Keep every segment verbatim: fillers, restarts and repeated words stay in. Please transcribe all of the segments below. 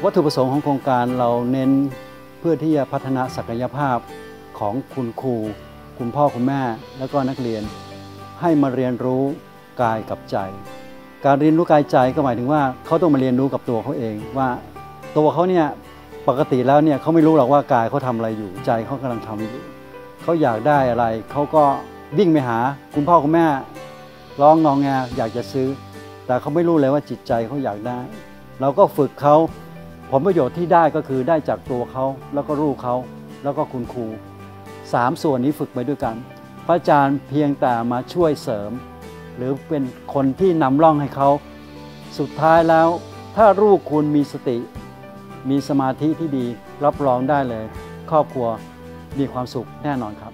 วัตถุประสงค์ของโครงการเราเน้นเพื่อที่จะพัฒนาศักยภาพของคุณครูคุณพ่อคุณแม่แล้วก็นักเรียนให้มาเรียนรู้กายกับใจการเรียนรู้กายใจก็หมายถึงว่าเขาต้องมาเรียนรู้กับตัวเขาเองว่าตัวเขาเนี่ยปกติแล้วเนี่ยเขาไม่รู้หรอกว่ากายเขาทำอะไรอยู่ใจเขากำลังทำอยู่เขาอยากได้อะไรเขาก็วิ่งไปหาคุณพ่อคุณแม่ร้องงอแงอยากจะซื้อแต่เขาไม่รู้เลยว่าจิตใจเขาอยากได้เราก็ฝึกเขาผลประโยชน์ที่ได้ก็คือได้จากตัวเขาแล้วก็ลูกเขาแล้วก็คุณครูสามส่วนนี้ฝึกไปด้วยกันพระอาจารย์เพียงแต่มาช่วยเสริมหรือเป็นคนที่นำร่องให้เขาสุดท้ายแล้วถ้าลูกคุณมีสติมีสมาธิที่ดีรับรองได้เลยครอบครัวมีความสุขแน่นอนครับ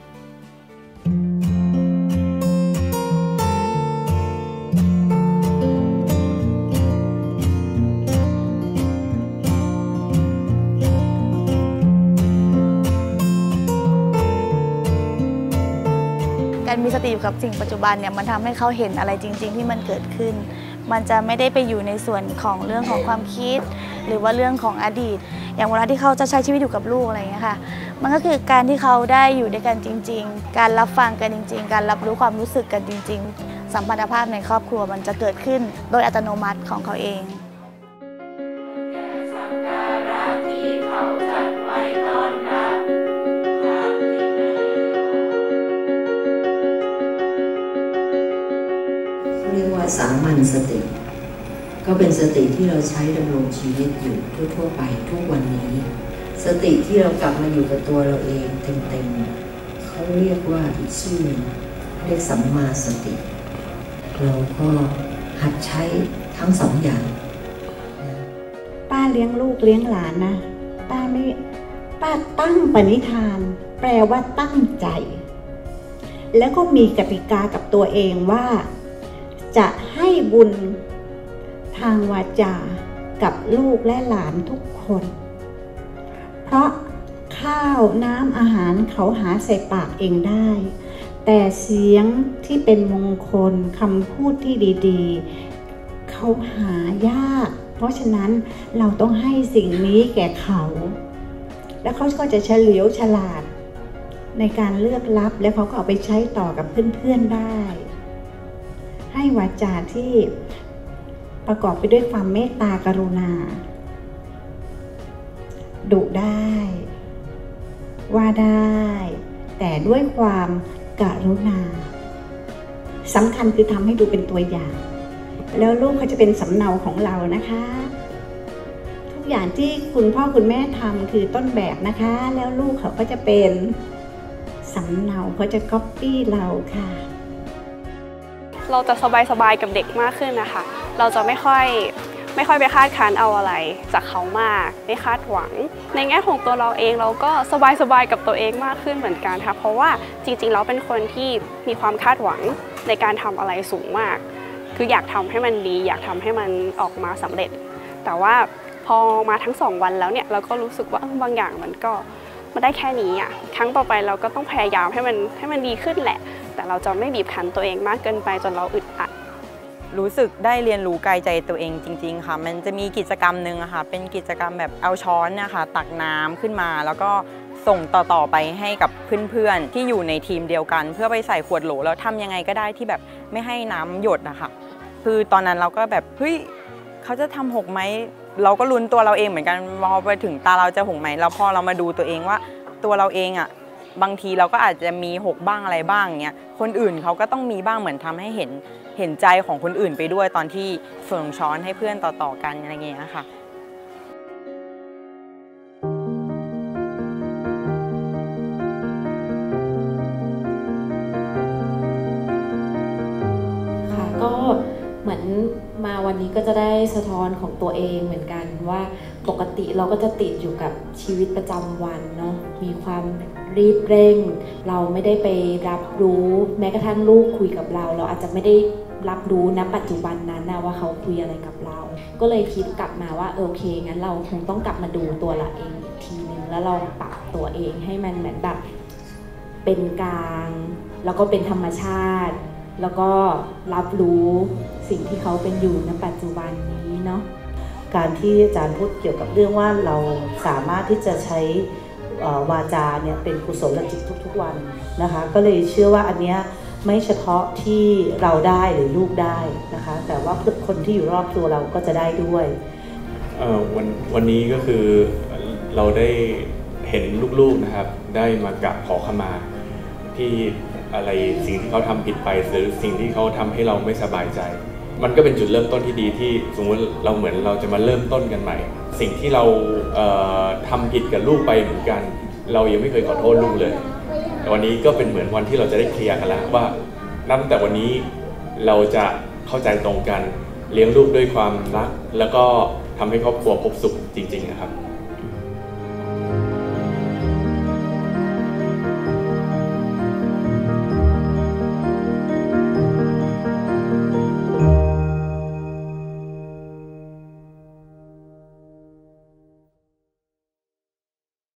การมีสติอยู่กับสิ่งปัจจุบันเนี่ยมันทำให้เขาเห็นอะไรจริงๆที่มันเกิดขึ้นมันจะไม่ได้ไปอยู่ในส่วนของเรื่องของความคิดหรือว่าเรื่องของอดีตอย่างเวลาที่เขาจะใช้ชีวิตอยู่กับลูกอะไรอย่างเงี้ยค่ะมันก็คือการที่เขาได้อยู่ด้วยกันจริงๆการรับฟังกันจริงๆการรับรู้ความรู้สึกกันจริงๆสัมพันธภาพในครอบครัวมันจะเกิดขึ้นโดยอัตโนมัติของเขาเองเรียกว่าสามัญสติก็เป็นสติที่เราใช้ดำรงชีวิตอยู่ทั่วๆไปทุกวันนี้สติที่เรากลับมาอยู่กับตัวเราเองเต็มๆเขาเรียกว่าอีกชื่อหนึ่งเรียกสัมมาสติเราก็หัดใช้ทั้งสองอย่างป้าเลี้ยงลูกเลี้ยงหลานนะป้าไม่ป้าตั้งปณิธานแปลว่าตั้งใจแล้วก็มีกติกากับตัวเองว่าจะให้บุญทางวาจากับลูกและหลานทุกคนเพราะข้าวน้ำอาหารเขาหาใส่ปากเองได้แต่เสียงที่เป็นมงคลคำพูดที่ดีๆเขาหายากเพราะฉะนั้นเราต้องให้สิ่งนี้แก่เขาแล้วเขาก็จะเฉลียวฉลาดในการเลือกรับแล้วเขาก็เอาไปใช้ต่อกับเพื่อนๆได้ให้วาจาที่ประกอบไปด้วยความเมตตากรุณาดุได้ว่าได้แต่ด้วยความกรุณาสำคัญคือทำให้ดูเป็นตัวอย่างแล้วลูกเขาจะเป็นสำเนาของเรานะคะทุกอย่างที่คุณพ่อคุณแม่ทำคือต้นแบบนะคะแล้วลูกเขาก็จะเป็นสำเนาเขาจะก๊อปปี้เราค่ะเราจะสบายๆกับเด็กมากขึ้นนะคะเราจะไม่ค่อยไม่ค่อยไปคาดคั้นเอาอะไรจากเขามากไม่คาดหวังในแง่ของตัวเราเองเราก็สบายๆกับตัวเองมากขึ้นเหมือนกันค่ะเพราะว่าจริงๆเราเป็นคนที่มีความคาดหวังในการทำอะไรสูงมากคืออยากทำให้มันดีอยากทำให้มันออกมาสำเร็จแต่ว่าพอมาทั้งสองวันแล้วเนี่ยเราก็รู้สึกว่าบางอย่างมันก็มันได้แค่นี้อ่ะครั้งต่อไปเราก็ต้องพยายามให้มันให้มันดีขึ้นแหละแต่เราจะไม่บีบคั้นตัวเองมากเกินไปจนเราอึดอัดรู้สึกได้เรียนรู้กายใจตัวเองจริงๆค่ะมันจะมีกิจกรรมหนึ่งอะค่ะเป็นกิจกรรมแบบเอาช้อนนะคะตักน้ำขึ้นมาแล้วก็ส่งต่อๆไปให้กับเพื่อนๆที่อยู่ในทีมเดียวกันเพื่อไปใส่ขวดโหลแล้วทำยังไงก็ได้ที่แบบไม่ให้น้ำหยดนะคะคือตอนนั้นเราก็แบบเฮ้ยเขาจะทำหกไหมเราก็ลุ้นตัวเราเองเหมือนกันพอไปถึงตาเราจะหกไหมแล้วพอเรามาดูตัวเองว่าตัวเราเองอะบางทีเราก็อาจจะมีหกบ้างอะไรบ้างเงี้ยคนอื่นเขาก็ต้องมีบ้างเหมือนทำให้เห็นเห็นใจของคนอื่นไปด้วยตอนที่ส่งช้อนให้เพื่อนต่อๆกันอะไรเงี้ยค่ะค่ะก็เหมือนมาวันนี้ก็จะได้สะท้อนของตัวเองเหมือนกันว่าปกติเราก็จะติดอยู่กับชีวิตประจำวันเนาะมีความรีบเร่งเราไม่ได้ไปรับรู้แม้กระทั่งลูกคุยกับเราเราอาจจะไม่ได้รับรู้ณปัจจุบันนั้นนะว่าเขาคุยอะไรกับเราก็เลยคิดกลับมาว่าโอเคงั้นเราคงต้องกลับมาดูตัวเราเองอีกทีนึงแล้วเราปรับตัวเองให้มันเหมือนแบบเป็นกลางแล้วก็เป็นธรรมชาติแล้วก็รับรู้สิ่งที่เขาเป็นอยู่ณปัจจุบันนี้เนาะการที่อาจารย์พูดเกี่ยวกับเรื่องว่าเราสามารถที่จะใช้วาจาเนี่ยเป็นกุศลจิตทุกๆวันนะคะก็เลยเชื่อว่าอันเนี้ยไม่เฉพาะที่เราได้หรือลูกได้นะคะแต่ว่าคนที่อยู่รอบตัวเราก็จะได้ด้วยวันวันนี้ก็คือเราได้เห็นลูกๆนะครับได้มากราบขอขมาที่อะไรสิ่งที่เขาทำผิดไปหรือสิ่งที่เขาทำให้เราไม่สบายใจมันก็เป็นจุดเริ่มต้นที่ดีที่สมมติเราเหมือนเราจะมาเริ่มต้นกันใหม่สิ่งที่เราเอ่อทำผิดกับลูกไปเหมือนกันเรายังไม่เคยขอโทษลูกเลยแต่วันนี้ก็เป็นเหมือนวันที่เราจะได้เคลียร์กันแล้วว่านับตั้งแต่วันนี้เราจะเข้าใจตรงกันเลี้ยงลูกด้วยความรักแล้วก็ทำให้ครอบครัวพบสุขจริงๆนะครับ